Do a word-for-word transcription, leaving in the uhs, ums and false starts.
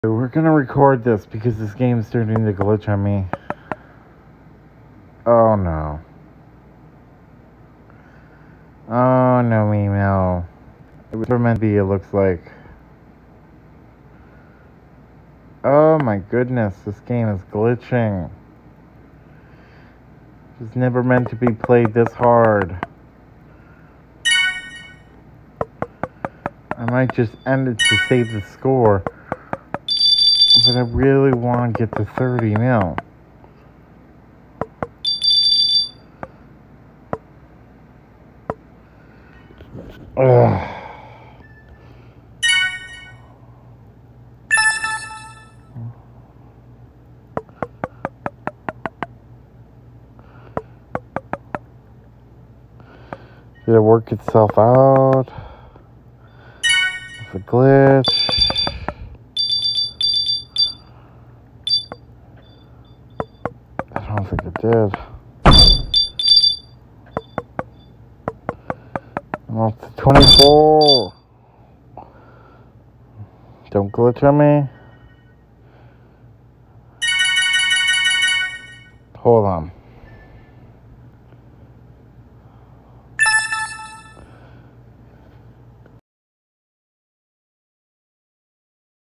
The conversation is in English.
We're gonna record this because this game's starting to glitch on me. Oh no. Oh no, me no. It was meant to be, it looks like. Oh my goodness, this game is glitching. It's never meant to be played this hard. I might just end it to save the score. But I really want to get to thirty now. Ugh. Did it work itself out? It's a glitch. I don't think it did. I'm up to twenty-four. Don't glitch on me. Hold on.